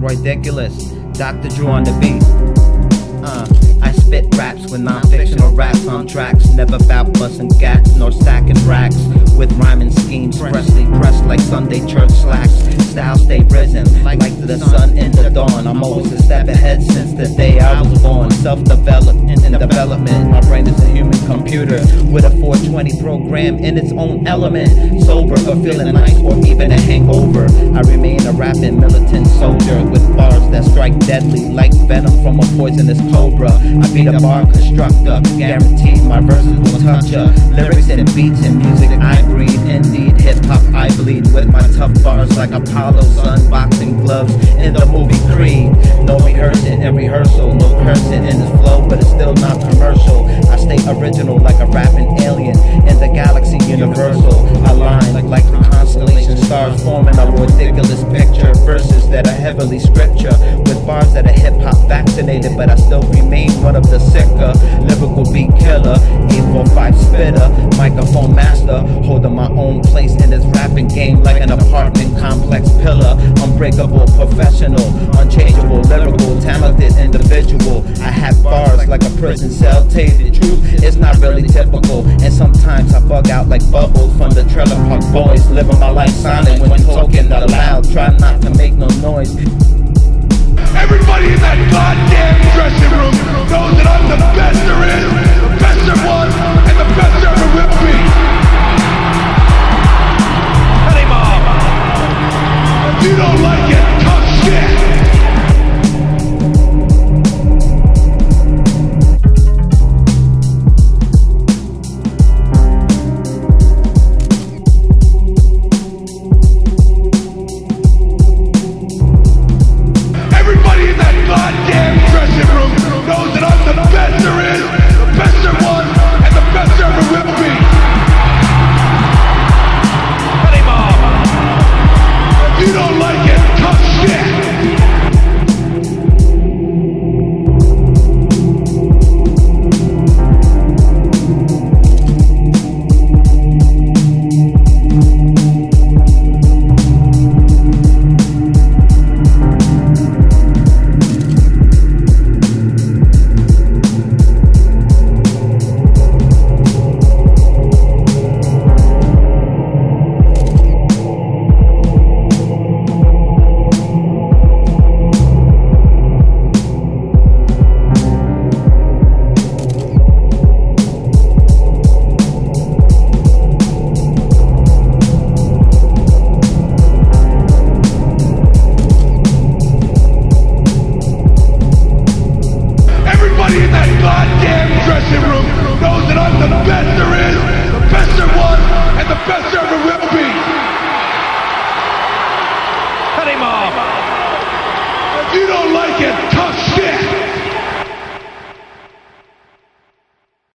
Roidiculous-Dr.Drew on the beat. I spit raps with non-fictional raps on tracks. Never bout busting gats nor stacking racks. With rhyming schemes freshly pressed like Sunday church slacks. Style stay risen like the sun in the dawn. I'm always a step ahead since the day I was born. Self-developed in development. My brain is a human computer with a 420 program in its own element. Sober or feeling nice or even a hangover, I remain a rapping militant soldier with bars that strike deadly like venom from a poisonous cobra. I be the bar constructor, guaranteed my verses will touch ya. Lyrics and beats and music I breathe. Indeed, hip-hop I bleed with my tough bars like Apollo's unboxing gloves in the movie Creed. No rehearsing in rehearsal, no cursing in this flow, but it's still not commercial. I stay original like a rapping alien in the galaxy universal. Align like the constellation stars forming a ridiculous picture. Verses that are heavily scripture with bars that are hip-hop vaccinated, but I still remain one of the sicker. Lyrical beat killer, 845 spitter, microphone master, holding my own place in this rapping game like an apartment complex pillar. Unbreakable, professional, unchangeable, lyrical, talented individual. I have bars like a prison cell tainted. Truth is not really typical, and sometimes I bug out like bubbles from the Trailer Park Boys. Living my life silent when talking out loud, try not to make no noise. Everybody in that goddamn dressing room knows that I'm the best there is, the best there was, and the best there ever will be. Hey, Mom! If you don't like it, talk shit! If you don't like it,